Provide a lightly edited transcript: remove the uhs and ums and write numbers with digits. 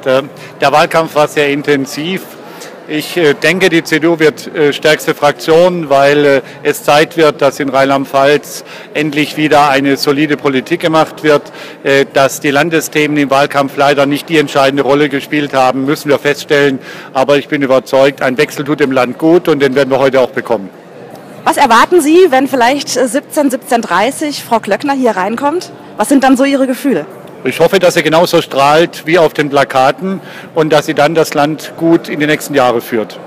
Der Wahlkampf war sehr intensiv. Ich denke, die CDU wird stärkste Fraktion, weil es Zeit wird, dass in Rheinland-Pfalz endlich wieder eine solide Politik gemacht wird. Dass die Landesthemen im Wahlkampf leider nicht die entscheidende Rolle gespielt haben, müssen wir feststellen. Aber ich bin überzeugt, ein Wechsel tut dem Land gut und den werden wir heute auch bekommen. Was erwarten Sie, wenn vielleicht 17:30 Frau Klöckner hier reinkommt? Was sind dann so Ihre Gefühle? Ich hoffe, dass sie genauso strahlt wie auf den Plakaten und dass sie dann das Land gut in die nächsten Jahre führt.